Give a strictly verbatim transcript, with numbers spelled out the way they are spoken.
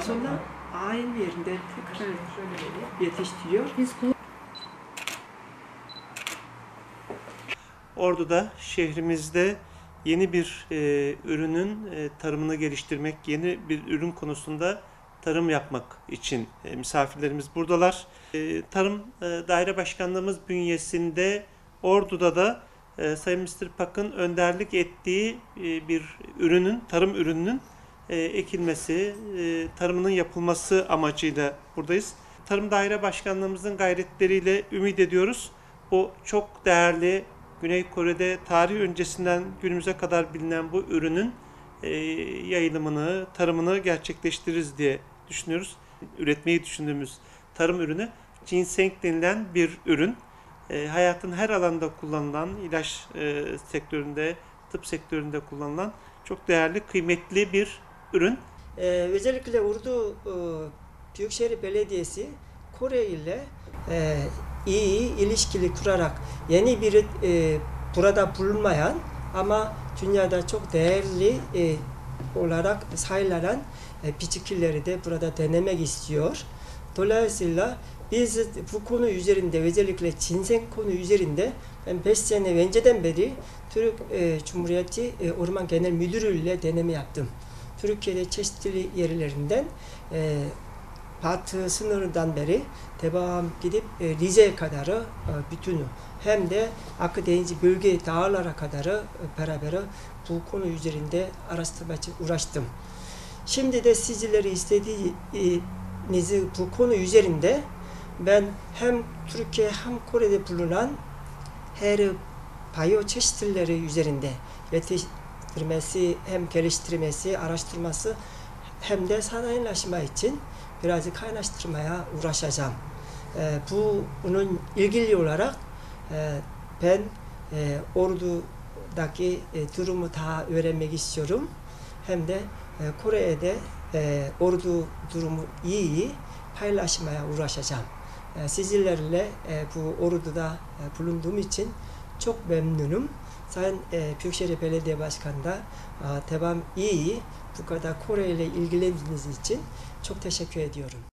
sonra aynı yerinde tekrar yetiştiriyor. Biz bu Ordu'da, şehrimizde yeni bir e, ürünün e, tarımını geliştirmek, yeni bir ürün konusunda tarım yapmak için e, misafirlerimiz buradalar. E, Tarım e, Daire Başkanlığımız bünyesinde Ordu'da da e, Sayın mister Pak'ın önderlik ettiği e, bir ürünün, tarım ürününün e, ekilmesi, e, tarımının yapılması amacıyla buradayız. Tarım Daire Başkanlığımızın gayretleriyle ümit ediyoruz. Bu çok değerli, Güney Kore'de tarih öncesinden günümüze kadar bilinen bu ürünün e, yayılımını, tarımını gerçekleştiririz diye düşünüyoruz. Üretmeyi düşündüğümüz tarım ürünü ginseng denilen bir ürün. E, hayatın her alanda kullanılan, ilaç e, sektöründe, tıp sektöründe kullanılan çok değerli, kıymetli bir ürün. Ee, özellikle Ordu e, Büyükşehir Belediyesi Kore ile e, iyi ilişkili kurarak yeni bir e, burada bulunmayan ama dünyada çok değerli e, olarak sayılan e, bitkileri de burada denemek istiyor. Dolayısıyla biz bu konu üzerinde, özellikle ginseng konu üzerinde ben beş sene önceden beri Türk e, Cumhuriyeti e, Orman Genel Müdürlüğü ile deneme yaptım. Türkiye'de çeşitli yerlerinden e, Batı sınırından beri devam gidip e, Rize'ye kadar e, bütünü hem de Akdeniz bölge dağlara kadar e, beraber bu konu üzerinde araştırma için uğraştım. Şimdi de sizleri istediğinizi bu konu üzerinde ben hem Türkiye hem Kore'de bulunan her biyo çeşitleri üzerinde yetiştirmesi, hem geliştirmesi, araştırması hem de sanayileşme için birazcık kaynaştırmaya uğraşacağım. E, bunun ilgili olarak e, ben e, Ordu'daki e, durumu daha öğrenmek istiyorum. Hem de e, Kore'de e, Ordu durumu iyi paylaşmaya uğraşacağım. E, sizlerle e, bu Ordu'da e, bulunduğum için çok memnunum. Sayın e, Büyükşehir Belediye Başkanı da e, devam iyi bu kadar Kore ile ilgilendiğiniz için çok teşekkür ediyorum.